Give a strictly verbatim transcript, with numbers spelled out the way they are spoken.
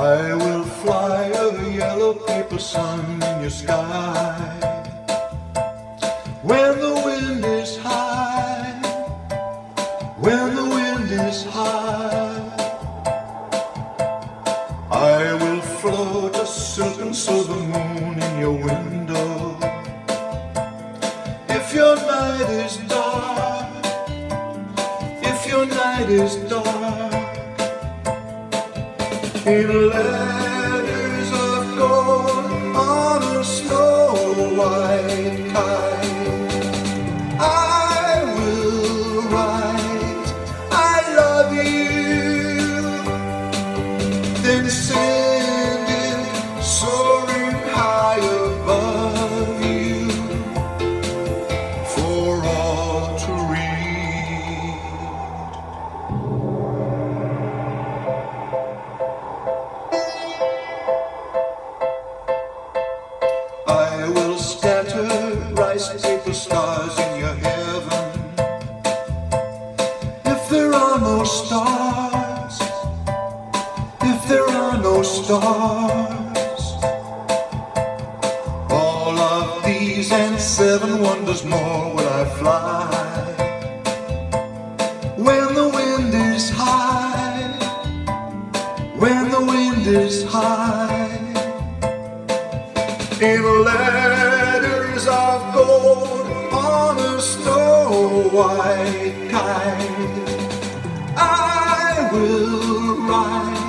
I will fly a yellow paper sun in your sky. When the wind is high, when the wind is high, I will float a silken silver moon in your window. If your night is dark, if your night is dark, in letters of gold on a snow white kite, I will write, I love you, then send it soaring high above you for all to read. I will scatter rice paper stars in your heaven. If there are no stars, if there are no stars, all of these and seven wonders more will I fly. When the wind is high, when the wind is high, in letters of gold on a snow white kite, I will write,